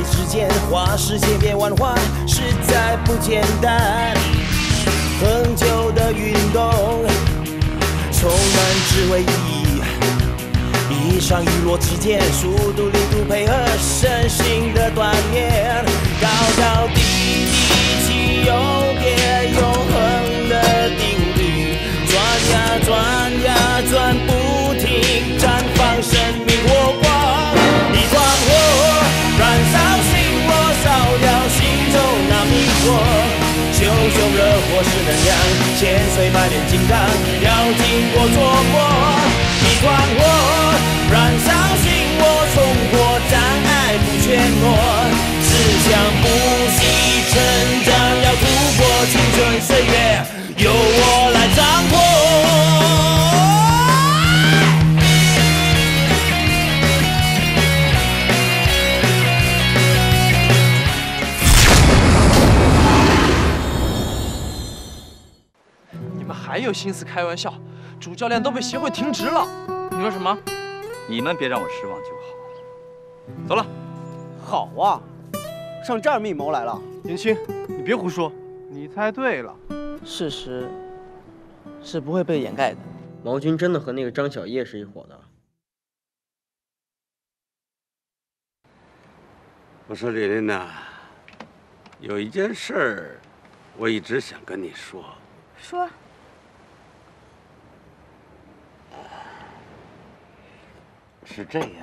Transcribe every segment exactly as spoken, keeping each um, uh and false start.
之间，花式千变万化，实在不简单。恒久的运动，充满智慧意义。一上一落之间，速度、力度配合，身心的锻炼。高高低低，起有跌，永恒的定律。转呀转呀转不停，绽放生命火光。一团火，燃烧心窝，烧掉心中那迷惑。熊熊热火是能量，千锤百炼金刚，要经过琢磨。一团火，燃烧心窝，冲破障碍不怯懦，志向不息成长，要突破青春岁月，由我来掌握。 还有心思开玩笑？主教练都被协会停职了。你说什么？ 你们别让我失望就好。走了。 好啊，上这儿密谋来了。 年轻，你别胡说。你猜对了， 事实是不会被掩盖的。 毛军真的和那个张小叶是一伙的。 我说琳琳呐，有一件事儿，我一直想跟你说。 说。 是这样，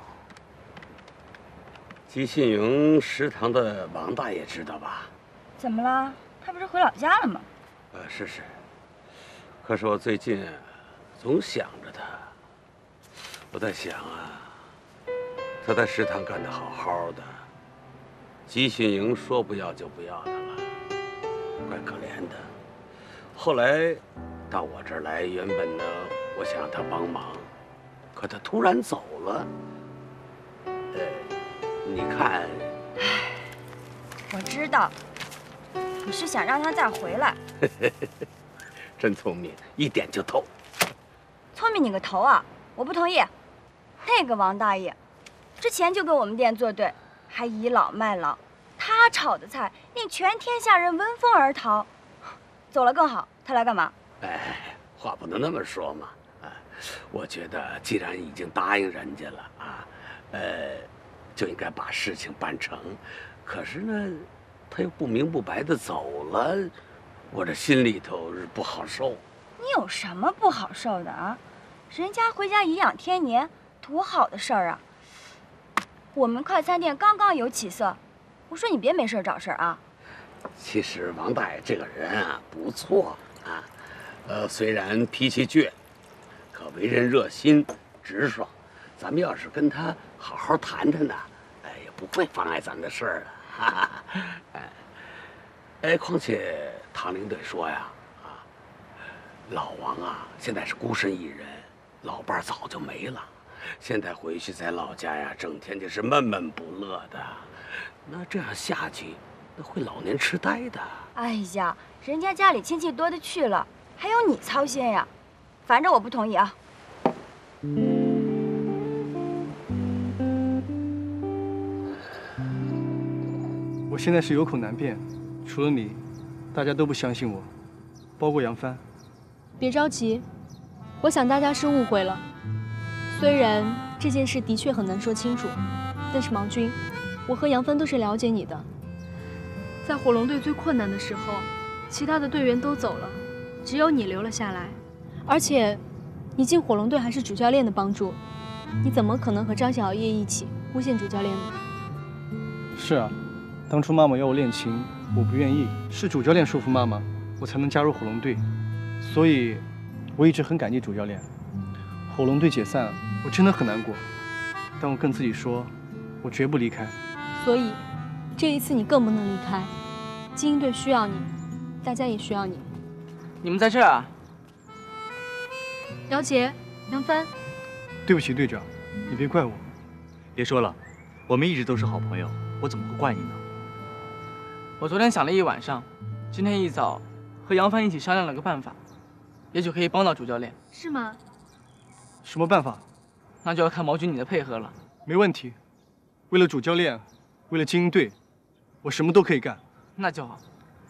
集信营食堂的王大爷知道吧？ 怎么了？他不是回老家了吗？ 呃，是是。可是我最近总想着他，我在想啊，他在食堂干得好好的，集训营说不要就不要他了，怪可怜的。后来到我这儿来，原本呢，我想让他帮忙。可他突然走了，呃，你看， 唉，我知道，你是想让他再回来。 真聪明，一点就透。 聪明你个头啊！我不同意。那个王大爷，之前就跟我们店作对，还倚老卖老，他炒的菜令全天下人闻风而逃。走了更好，他来干嘛？ 哎，话不能那么说嘛。我觉得既然已经答应人家了啊，呃，就应该把事情办成。可是呢，他又不明不白的走了，我这心里头是不好受。 你有什么不好受的啊？人家回家颐养天年，多好的事儿啊！我们快餐店刚刚有起色，我说你别没事找事儿啊。 其实王大爷这个人啊不错啊，呃，虽然脾气倔。可为人热心直爽，咱们要是跟他好好谈谈呢，哎，也不会妨碍咱们的事儿啊。哈哈哎，哎，况且唐领队说呀，啊，老王啊，现在是孤身一人，老伴儿早就没了，现在回去在老家呀，整天就是闷闷不乐的。那这样下去，那会老年痴呆的。 哎呀，人家家里亲戚多的去了，还有你操心呀。反正我不同意啊！ 我现在是有口难辩，除了你，大家都不相信我，包括杨帆。 别着急，我想大家是误会了。虽然这件事的确很难说清楚，但是毛军，我和杨帆都是了解你的。在火龙队最困难的时候，其他的队员都走了，只有你留了下来。而且，你进火龙队还是主教练的帮助，你怎么可能和张小叶一起诬陷主教练呢？ 是啊，当初妈妈要我练琴，我不愿意，是主教练说服妈妈，我才能加入火龙队。所以，我一直很感激主教练。火龙队解散，我真的很难过，但我跟自己说，我绝不离开。 所以，这一次你更不能离开。精英队需要你，大家也需要你。 你们在这儿啊？ 姚杰、杨帆， 对不起，队长，你别怪我。 别说了，我们一直都是好朋友，我怎么会怪你呢？ 我昨天想了一晚上，今天一早和杨帆一起商量了个办法，也许可以帮到主教练。 是吗？ 什么办法？ 那就要看毛军你的配合了。 没问题，为了主教练， 为了精英队，我什么都可以干。 那就好。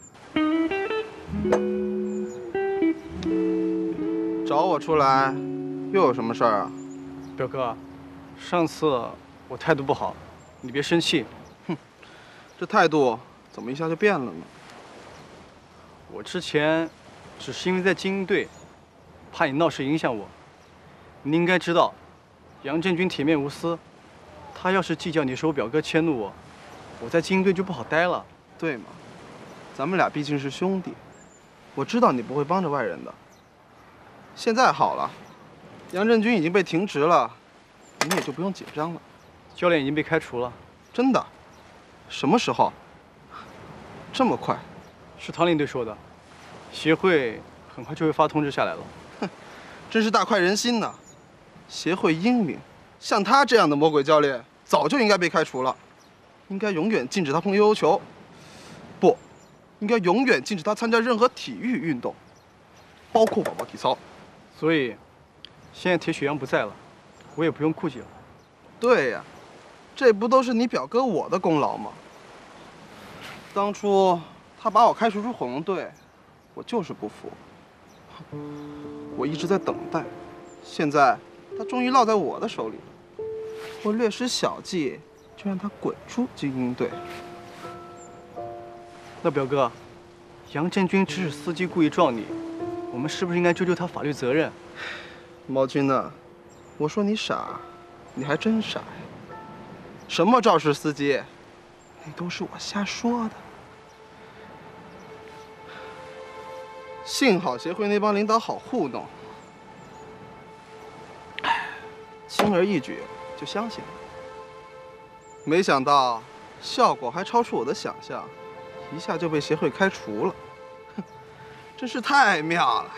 找我出来，又有什么事儿啊？ 表哥，上次我态度不好，你别生气。 哼，这态度怎么一下就变了呢？ 我之前只是因为在精英队，怕你闹事影响我。你应该知道，杨振军铁面无私，他要是计较你是我表哥迁怒我，我在精英队就不好待了。 对嘛，咱们俩毕竟是兄弟，我知道你不会帮着外人的。现在好了，杨振军已经被停职了，你也就不用紧张了。 教练已经被开除了。 真的？什么时候？这么快？ 是唐领队说的，协会很快就会发通知下来了。 哼，真是大快人心呐！协会英明，像他这样的魔鬼教练，早就应该被开除了，应该永远禁止他碰悠悠球，不，应该永远禁止他参加任何体育运动，包括宝宝体操。 所以，现在铁血杨不在了，我也不用顾忌了。 对呀，这不都是你表哥我的功劳吗？当初他把我开除出火龙队，我就是不服。我一直在等待，现在他终于落在我的手里了。我略施小计，就让他滚出精英队。 那表哥，杨振军指使司机故意撞你，我们是不是应该追究他法律责任？ 毛军呐，我说你傻，你还真傻呀！什么肇事司机，那都是我瞎说的。幸好协会那帮领导好糊弄，轻而易举就相信了。没想到效果还超出我的想象，一下就被协会开除了，哼，真是太妙了。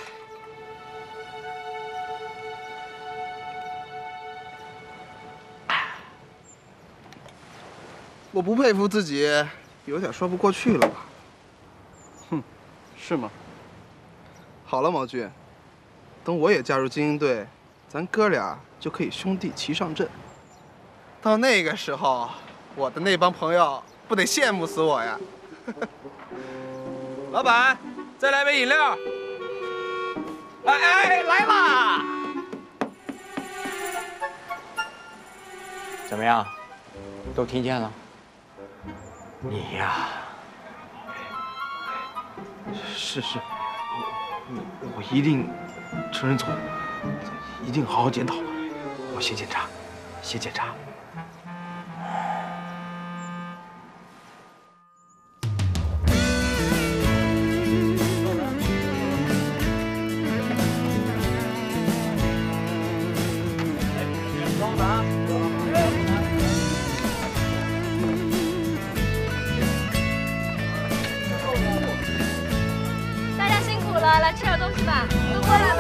我不佩服自己，有点说不过去了吧？ 哼，是吗？ 好了，毛俊，等我也加入精英队，咱哥俩就可以兄弟齐上阵。到那个时候，我的那帮朋友不得羡慕死我呀！ 老板，再来杯饮料。哎哎，来啦！ 怎么样？都听见了？ 你呀， 是是，我我一定承认错误，一定好好检讨。我先检查，先检查。 大家辛苦了，来吃点东西吧，都过来吧。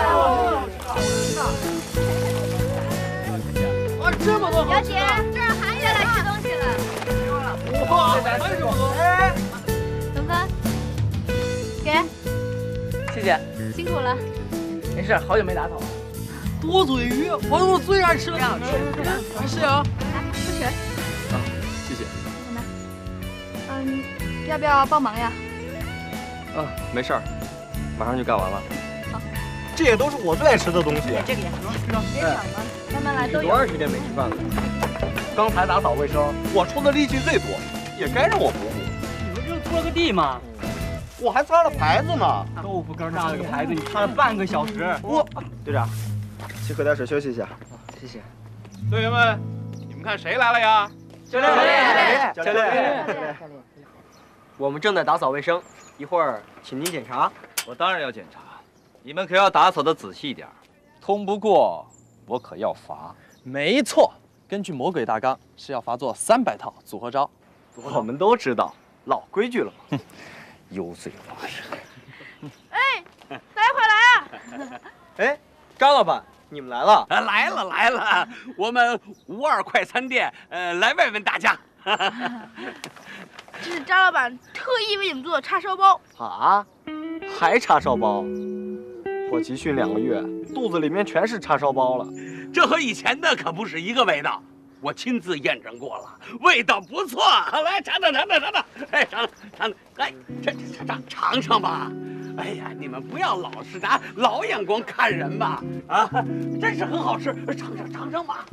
哇，这么多！ 姚姐，这儿还有来吃东西了。 哇，还有这么多！哎， 文芬，给， 谢谢， 辛苦了。 没事，好久没打扫了。多嘴鱼，我我最爱吃了。没事啊。 来，喝水。 啊，谢谢。 我拿。嗯，要不要帮忙呀？ 啊，没事儿，马上就干完了。 好。 这也都是我最爱吃的东西。 这个也行，别抢了，慢慢来，都有。 多长时间没吃饭了？ 刚才打扫卫生，我出的力气最多，也该让我补补。 你不就是拖个地吗？ 我还擦了牌子呢。 豆腐干大了个牌子，你擦了半个小时。我队长，去喝点水休息一下。 谢谢。 队员们，你们看谁来了呀？ 教练，教练， 教练，教练。 我们正在打扫卫生，一会儿请您检查。 我当然要检查，你们可要打扫的仔细一点，通不过我可要罚。 没错，根据魔鬼大纲是要罚做三百套组合招。 我们都知道，老规矩了嘛。 哼，油嘴滑舌。 哎，待会儿来啊！ 哎，张老板，你们来了？ 啊，来了来了，我们五二快餐店，呃，来问问大家。 这是张老板特意为你们做的叉烧包啊，还叉烧包？我集训两个月，肚子里面全是叉烧包了。 这和以前的可不是一个味道。 我亲自验证过了，味道不错。来尝尝尝尝尝尝，哎，尝尝尝尝，哎，这这尝尝尝吧。哎呀，你们不要老是拿老眼光看人吧，啊，真是很好吃，尝尝尝尝吧。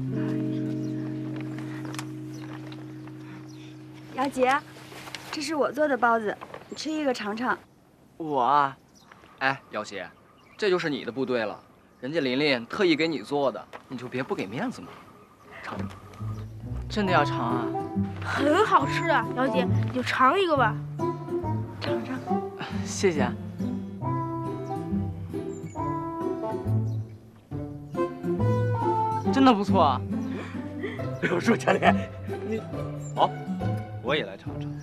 姚杰，这是我做的包子，你吃一个尝尝。 我啊，哎，姚杰，这就是你的不对了，人家琳琳特意给你做的，你就别不给面子嘛。尝尝。 真的要尝啊？ 很好吃啊，姚姐，你就尝一个吧。 尝尝。 谢谢啊。真的不错啊！ 哎呦，舒教练，你好，我也来尝尝。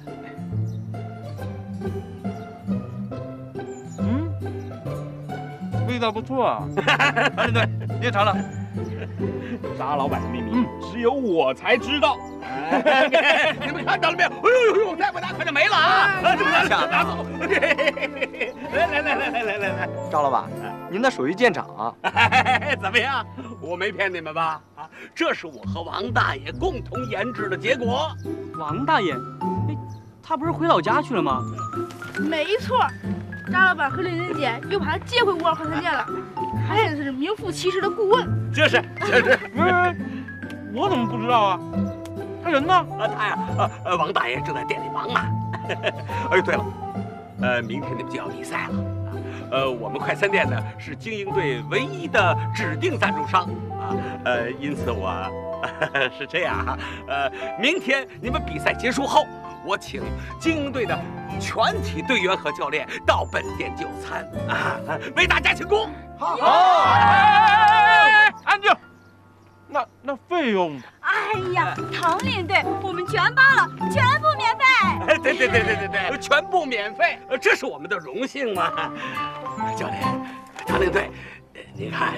嗯，味道不错啊。哎，对，你也尝尝。沙老板的秘密，嗯，只有我才知道。 哎，你们看到了没有？哎呦呦呦，再不拿可就没了啊！怎么拿拿走？来来来来来来来来， 赵老板，您那属于鉴赏啊。 怎么样？我没骗你们吧？啊，这是我和王大爷共同研制的结果。 王大爷，哎，他不是回老家去了吗？ 没错，张老板和玲玲姐又把他接回五二快餐店了，还真是名副其实的顾问。 这是，这是。 不是，我怎么不知道啊？他人呢？ 啊，他呀，呃呃，王大爷正在店里忙呢。哎，对了，呃，明天你们就要比赛了。呃，我们快餐店呢是精英队唯一的指定赞助商啊，呃，因此我呃是这样哈，呃，明天你们比赛结束后，我请精英队的全体队员和教练到本店就餐啊，为大家庆功。 好，好，哎，安静。那那费用？ 哎呀，唐领队，我们全包了，全部免费。 哎，对对对对对对，全部免费，这是我们的荣幸嘛。教练，唐领队，您看，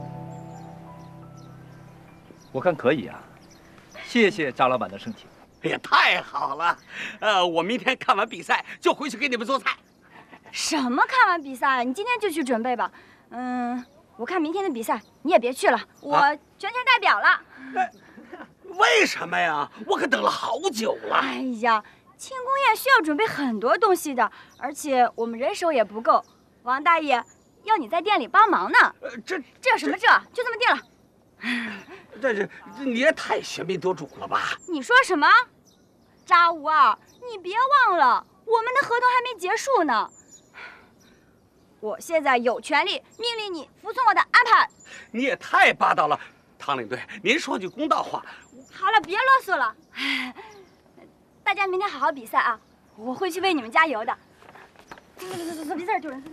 我看可以啊。谢谢张老板的盛情。 哎呀，太好了！呃，我明天看完比赛就回去给你们做菜。 什么看完比赛？你今天就去准备吧。嗯。我看明天的比赛，你也别去了，我全权代表了。 啊、为什么呀？我可等了好久了。 哎呀，庆功宴需要准备很多东西的，而且我们人手也不够。王大爷要你在店里帮忙呢。 呃，这这什么这？就这么定了。 这这你也太喧宾夺主了吧？ 你说什么？扎五二，你别忘了，我们的合同还没结束呢。我现在有权利命令你服从我的安排。 你也太霸道了，唐领队，您说句公道话。 好了，别啰嗦了。大家明天好好比赛啊，我会去为你们加油的。走走走走走，别在这丢人。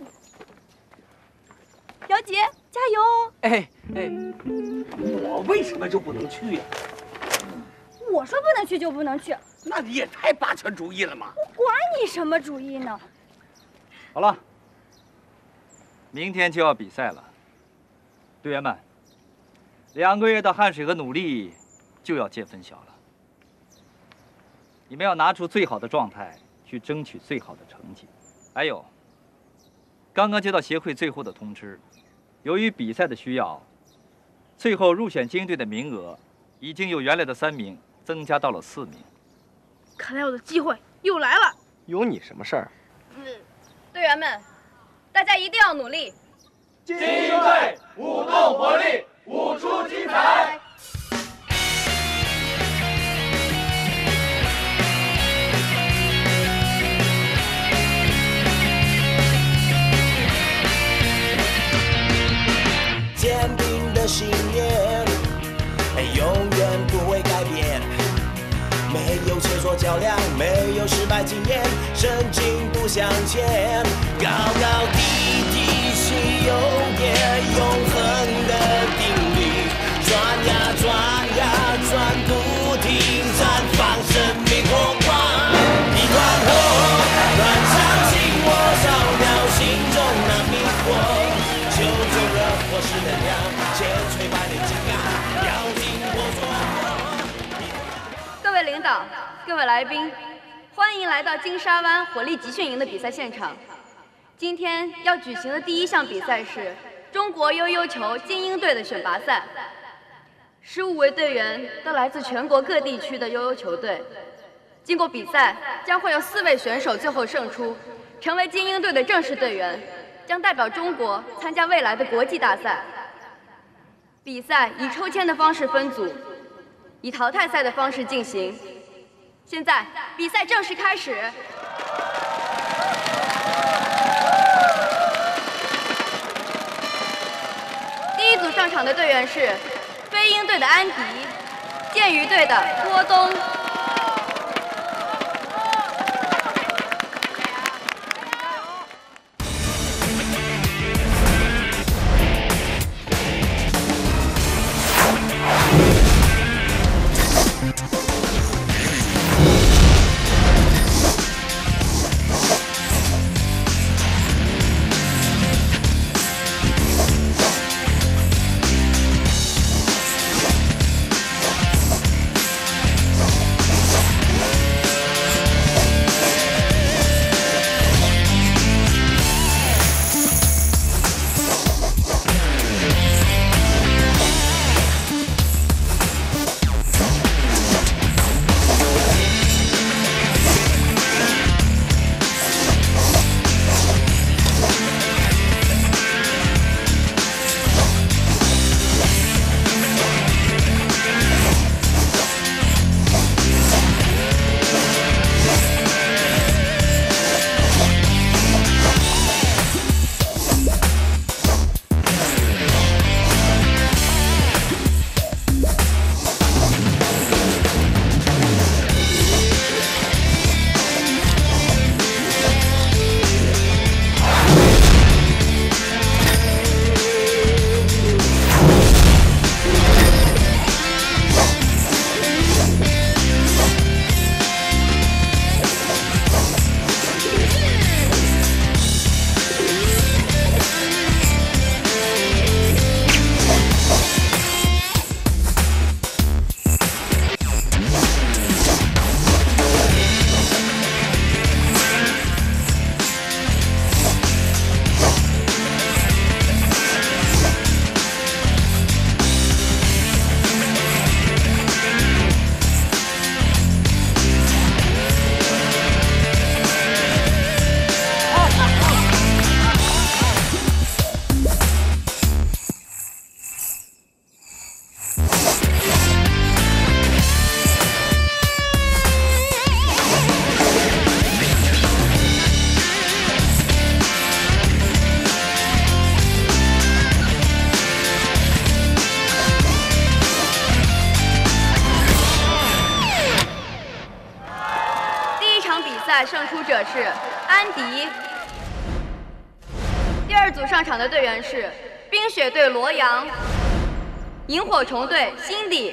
姚杰，加油哦！ 哎哎， 我为什么就不能去呀？ 我说不能去就不能去， 那你也太霸权主义了嘛！ 我管你什么主意呢？ 好了。明天就要比赛了，队员们，两个月的汗水和努力就要见分晓了。你们要拿出最好的状态去争取最好的成绩。还有，刚刚接到协会最后的通知，由于比赛的需要，最后入选精英队的名额已经由原来的三名增加到了四名。 看来我的机会又来了。 有你什么事儿？ 嗯，队员们。大家一定要努力！ 精英队舞动活力，舞出精彩。 坚定的信念，永远不会改变。没有切磋较量，没有失败经验，深进步向前，高高低低是有点永恒的定律，转呀转呀转不停，绽放生命火光，一团火燃烧心窝，烧掉心中那迷惑，就着热火是能量，千锤百炼金刚，要经过琢磨。 各位领导，各位来宾，欢迎来到金沙湾火力集训营的比赛现场。今天要举行的第一项比赛是中国悠悠球精英队的选拔赛。 十五位队员都来自全国各地区的悠悠球队。经过比赛，将会有四位选手最后胜出，成为精英队的正式队员，将代表中国参加未来的国际大赛。比赛以抽签的方式分组，以淘汰赛的方式进行。现在比赛正式开始。第一组上场的队员是飞鹰队的安迪，剑鱼队的郭东。胜出者是安迪。第二组上场的队员是冰雪队罗阳、萤火虫队辛迪。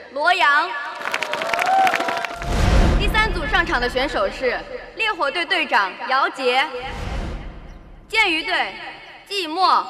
罗阳。第三组上场的选手是烈火队队长姚杰，剑鱼队季末。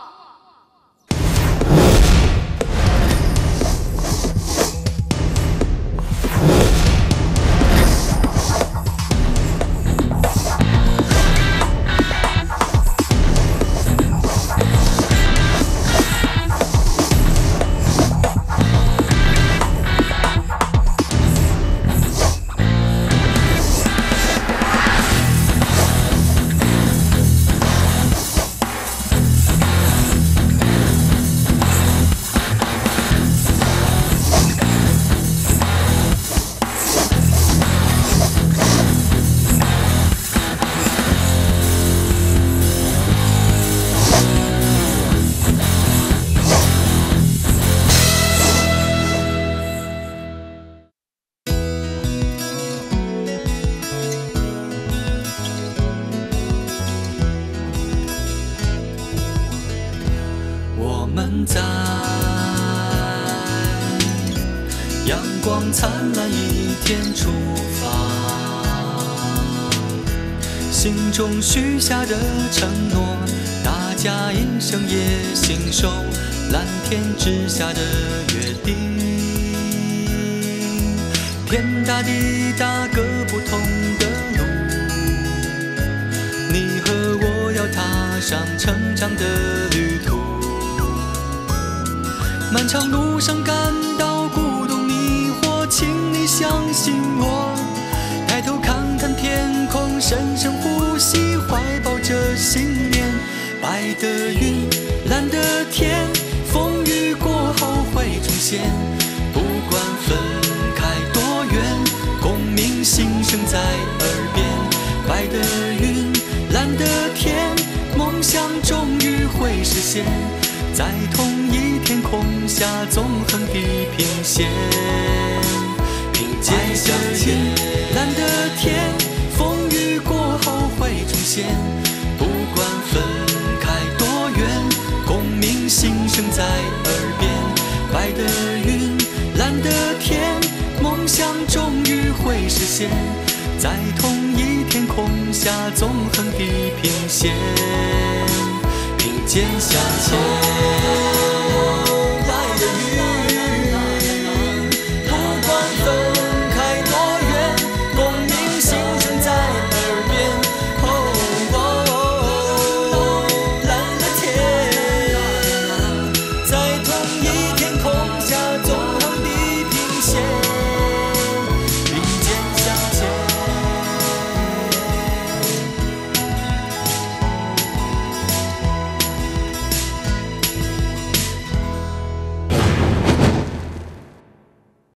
阳光灿烂一天出发，心中许下的承诺，大家一生也信守蓝天之下的约定。天大地大各不同的路，你和我要踏上成长的旅途。漫长路上感到孤独迷惑，请你相信我，抬头看看天空，深深呼吸，怀抱着信念。白的云，蓝的天，风雨过后会重现。不管分开多远，共鸣心声在耳边。白的云，蓝的天，梦想终于会实现，在同一天空下纵横地平线。并肩向前，蓝的天，风雨过后会重现。不管分开多远，共鸣心声在耳边。白的云，蓝的天，梦想终于会实现，在同一天空下纵横地平线。并肩向前。